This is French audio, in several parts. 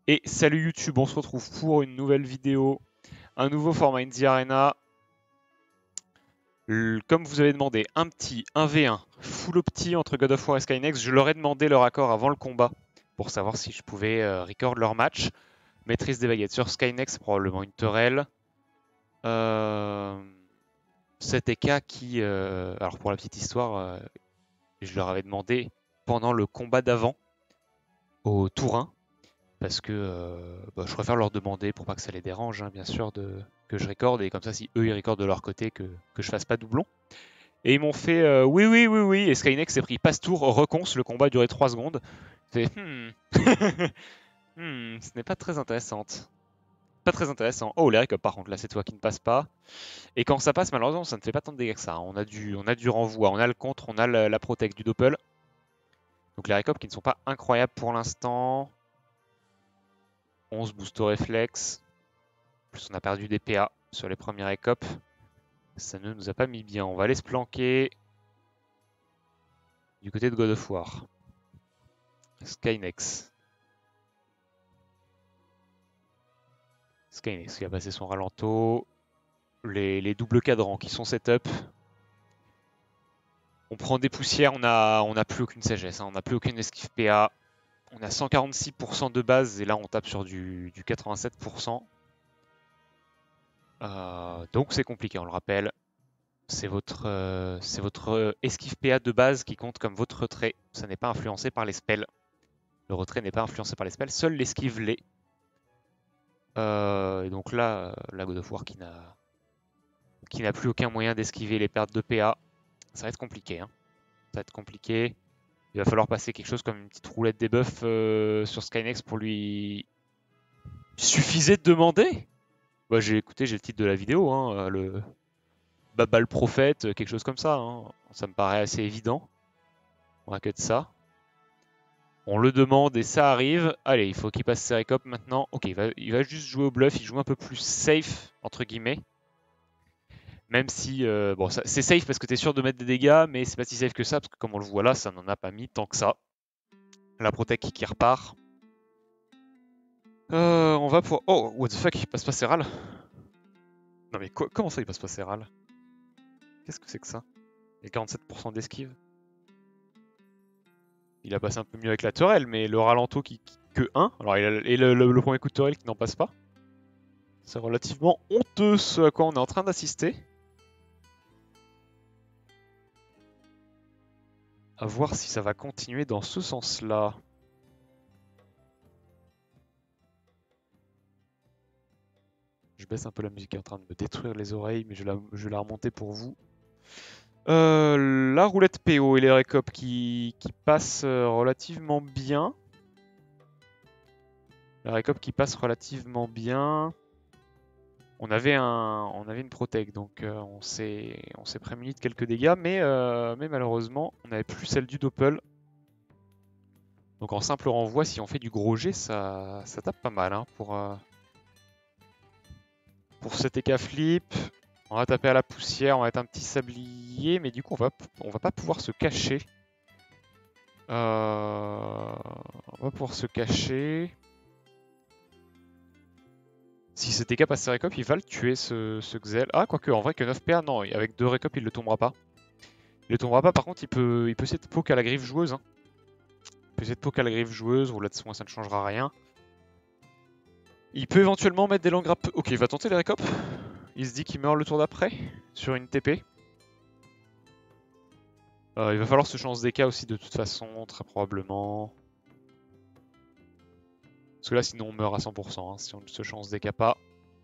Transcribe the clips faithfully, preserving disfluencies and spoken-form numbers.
Et salut YouTube, on se retrouve pour une nouvelle vidéo, un nouveau format Indie Arena. Le- Comme vous avez demandé, un petit un v un full opti entre God of War et Skynex. Je leur ai demandé leur accord avant le combat pour savoir si je pouvais euh, record leur match. Maîtrise des baguettes sur Skynex, probablement une Torel. Euh, Cet E K qui, euh, alors pour la petite histoire, euh, je leur avais demandé pendant le combat d'avant au tour un. Parce que euh, bah, je préfère leur demander pour pas que ça les dérange, hein, bien sûr, de, que je recorde et comme ça, si eux ils recordent de leur côté, que, que je fasse pas doublon. Et ils m'ont fait euh, oui, oui, oui, oui. Et Skynex s'est pris passe-tour, reconce, le combat a duré trois secondes. C'est hmm. hmm, ce n'est pas très intéressant. Pas très intéressant. Oh, les récops, par contre, là, c'est toi qui ne passe pas. Et quand ça passe, malheureusement, ça ne fait pas tant de dégâts que ça. On a du, on a du renvoi, on a le contre, on a la, la protect du doppel. Donc les récops qui ne sont pas incroyables pour l'instant. onze boost au réflexe. Plus on a perdu des P A sur les premiers récops. Ça ne nous a pas mis bien. On va aller se planquer du côté de God of War. Skynex. Skynex qui a passé son ralento. Les, les doubles cadrans qui sont setup. On prend des poussières, on n'a on a plus aucune sagesse, hein. On n'a plus aucune esquive P A. On a cent quarante-six pour cent de base et là on tape sur du, du quatre-vingt-sept pour cent. Euh, donc c'est compliqué, on le rappelle. C'est votre, euh, c'est votre esquive P A de base qui compte comme votre retrait. Ça n'est pas influencé par les spells. Le retrait n'est pas influencé par les spells, seul l'esquive l'est. Euh, et donc là, la God of War qui n'a qui n'a plus aucun moyen d'esquiver les pertes de P A, ça va être compliqué. Hein. Ça va être compliqué. Il va falloir passer quelque chose comme une petite roulette debuff euh, sur Skynex pour lui... Suffisait de demander. Bah, j'ai écouté, j'ai le titre de la vidéo, hein, le Baba le prophète, quelque chose comme ça. Hein. Ça me paraît assez évident. On va que de ça. On le demande et ça arrive. Allez, il faut qu'il passe ses récops maintenant. Ok, il va, il va juste jouer au bluff, il joue un peu plus safe, entre guillemets. Même si, euh, bon, c'est safe parce que t'es sûr de mettre des dégâts, mais c'est pas si safe que ça, parce que comme on le voit là, ça n'en a pas mis tant que ça. La protec qui repart. Euh, on va pour... Oh, what the fuck, il passe pas Serral? Non mais quoi, comment ça il passe pas Serral? Qu'est-ce que c'est que ça? Il y a quarante-sept pour cent d'esquive. Il a passé un peu mieux avec la Torel, mais le ralento qui, qui que un. Alors, il a, et le, le, le premier coup de Torel qui n'en passe pas. C'est relativement honteux ce à quoi on est en train d'assister. À voir si ça va continuer dans ce sens-là. Je baisse un peu la musique qui est en train de me détruire les oreilles, mais je, la, je vais la remonter pour vous. Euh, la roulette P O et les récops qui, qui passent relativement bien. La récop qui passe relativement bien. On avait, un, on avait une protect, donc euh, on s'est prémuni de quelques dégâts, mais, euh, mais malheureusement, on n'avait plus celle du doppel. Donc en simple renvoi, si on fait du gros jet, ça, ça tape pas mal hein, pour, euh, pour cet E K flip. On va taper à la poussière, on va être un petit sablier, mais du coup on va, on va pas pouvoir se cacher. Euh, on va pouvoir se cacher. Si cet E K passe ses récops, il va le tuer ce, ce Xel. Ah, quoique, en vrai, que neuf P A, non, avec deux récops, il le tombera pas. Il le tombera pas, par contre, il peut, il peut essayer de poke à la griffe joueuse. Hein. Il peut essayer de poke à la griffe joueuse, roulette de soin, ça ne changera rien. Il peut éventuellement mettre des langues rap. Ok, il va tenter les récops. Il se dit qu'il meurt le tour d'après, sur une T P. Euh, il va falloir se chance d'E K aussi, de toute façon, très probablement. Parce que là, sinon, on meurt à cent pour cent, hein, si on ne se chance d'E K pas.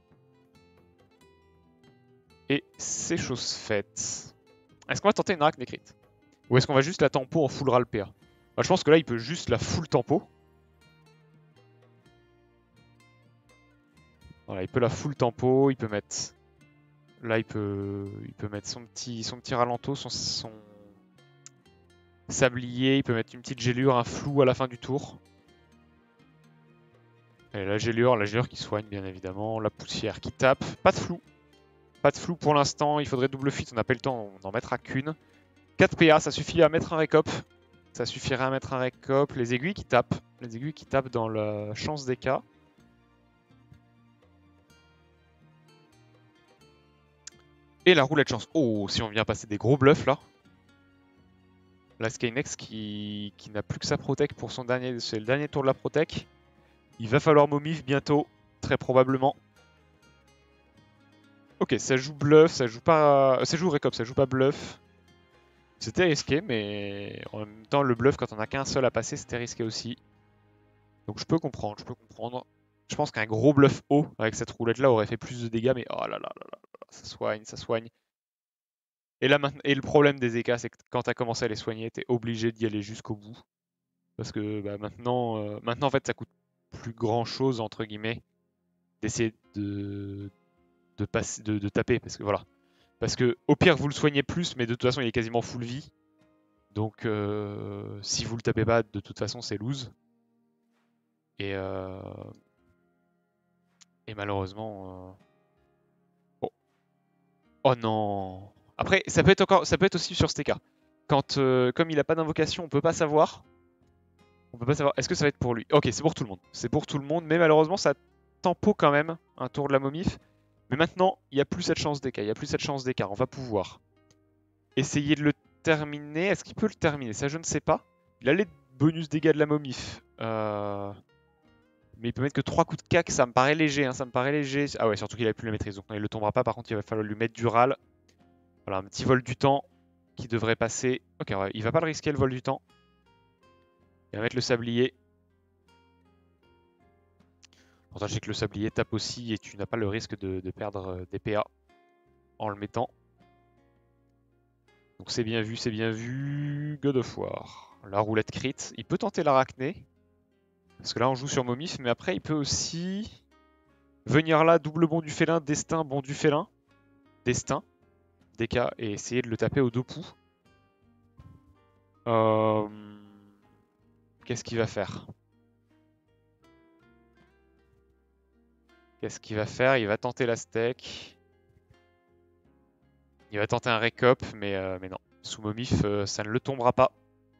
Et c'est chose faite. Est-ce qu'on va tenter une rack nécrite? Ou est-ce qu'on va juste la tempo en full ral P A? Bah, je pense que là, il peut juste la full tempo. Voilà, il peut la full tempo, il peut mettre... Là, il peut, il peut mettre son petit, son petit ralento, son, son sablier, il peut mettre une petite gélure, un flou à la fin du tour. Et la gélure, la gélure qui soigne, bien évidemment. La poussière qui tape. Pas de flou. Pas de flou pour l'instant, il faudrait double fit, on n'a pas le temps, on n'en mettra qu'une. quatre P A, ça suffit à mettre un récop. Ça suffirait à mettre un récop. Les aiguilles qui tapent. Les aiguilles qui tapent dans la chance d'E K. Et la roulette chance. Oh, si on vient passer des gros bluffs là. La Skynex qui, qui n'a plus que sa protec pour son dernier. C'est le dernier tour de la protec. Il va falloir momif bientôt, très probablement. Ok, ça joue bluff, ça joue pas. Ça joue récop, ça joue pas bluff. C'était risqué, mais en même temps, le bluff, quand on a qu'un seul à passer, c'était risqué aussi. Donc je peux comprendre, je peux comprendre. Je pense qu'un gros bluff haut avec cette roulette-là aurait fait plus de dégâts, mais oh là là là là là, ça soigne, ça soigne. Et là maintenant, et le problème des E K, c'est que quand t'as commencé à les soigner, t'es obligé d'y aller jusqu'au bout. Parce que bah, maintenant, euh, maintenant, en fait, ça coûte plus grand-chose, entre guillemets, d'essayer de, de, passer, de, de taper. Parce que voilà. Parce que au pire, vous le soignez plus, mais de toute façon, il est quasiment full vie. Donc, euh, si vous le tapez pas, de toute façon, c'est lose. Et, euh, et malheureusement... Euh... Oh. Oh non. Après, ça peut être, encore, ça peut être aussi sur ce T K. Quand, euh, comme il n'a pas d'invocation, on peut pas savoir. On peut pas savoir. Est-ce que ça va être pour lui? Ok, c'est pour tout le monde. C'est pour tout le monde, mais malheureusement, ça tempo quand même un tour de la momif. Mais maintenant, il n'y a plus cette chance d'écart. Il n'y a plus cette chance d'écart. On va pouvoir essayer de le terminer. Est-ce qu'il peut le terminer? Ça, je ne sais pas. Il a les bonus dégâts de la momif. Euh... Mais il peut mettre que trois coups de cac. Ça me paraît léger. Hein, ça me paraît léger. Ah ouais, surtout qu'il a plus la maîtrise. Donc non, il ne le tombera pas. Par contre, il va falloir lui mettre du râle. Voilà, un petit vol du temps qui devrait passer. Ok, ouais, il va pas le risquer, le vol du temps. Il va mettre le sablier. Pourtant, je sais que le sablier tape aussi et tu n'as pas le risque de, de perdre des P A en le mettant. Donc c'est bien vu, c'est bien vu. God of War. La roulette crit. Il peut tenter l'arachné. Parce que là, on joue sur Momif, mais après, il peut aussi venir là, double bond du félin, destin, bond du félin. Destin. D K et essayer de le taper au deux pouls. Euh... Qu'est-ce qu'il va faire? Qu'est-ce qu'il va faire? Il va tenter la steak. Il va tenter un récop, mais, euh, mais non. Sous Momif, euh, ça ne le tombera pas.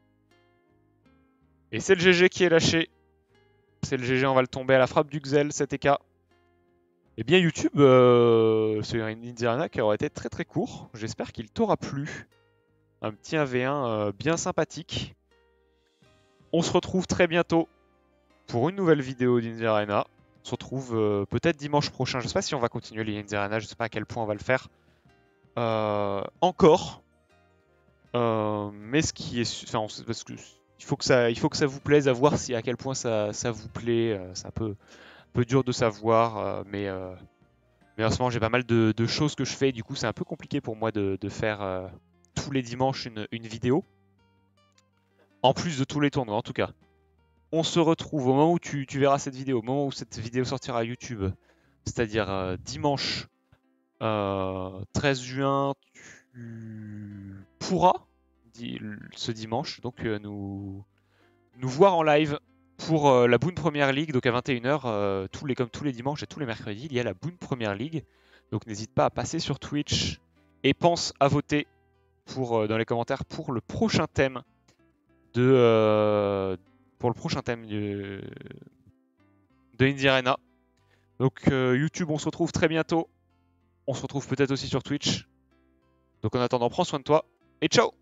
Et c'est le G G qui est lâché. C'est le G G, on va le tomber à la frappe du Xel, cet E K. Eh bien YouTube, euh, c'est une Indiana qui aurait été très très court. J'espère qu'il t'aura plu. Un petit un v un euh, bien sympathique. On se retrouve très bientôt pour une nouvelle vidéo d'Indie Arena. On se retrouve euh, peut-être dimanche prochain. Je ne sais pas si on va continuer les Indie Arena, je ne sais pas à quel point on va le faire. Euh, encore. Euh, mais ce qui est... Enfin, parce que il faut que ça, il faut que ça vous plaise, à voir si à quel point ça, ça vous plaît. Euh, c'est un peu, un peu dur de savoir, euh, mais... Euh, Mais en ce moment, j'ai pas mal de, de choses que je fais. Du coup, c'est un peu compliqué pour moi de, de faire euh, tous les dimanches une, une vidéo. En plus de tous les tournois, en tout cas. On se retrouve au moment où tu, tu verras cette vidéo, au moment où cette vidéo sortira à YouTube. C'est-à-dire euh, dimanche euh, treize juin, tu pourras, di- ce dimanche, donc euh, nous, nous voir en live pour euh, la Boon Premier League. Donc à vingt et une heures, euh, tous les, comme tous les dimanches et tous les mercredis, il y a la Boon Premier League. Donc n'hésite pas à passer sur Twitch et pense à voter pour, euh, dans les commentaires pour le prochain thème de euh, pour le prochain thème de, de Indie Arena. Donc euh, YouTube, on se retrouve très bientôt. On se retrouve peut-être aussi sur Twitch. Donc en attendant, prends soin de toi et ciao!